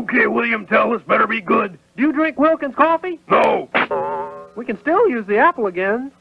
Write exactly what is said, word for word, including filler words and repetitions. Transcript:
Okay, William, tell us. Better be good. Do you drink Wilkins coffee? No. We can still use the apple again.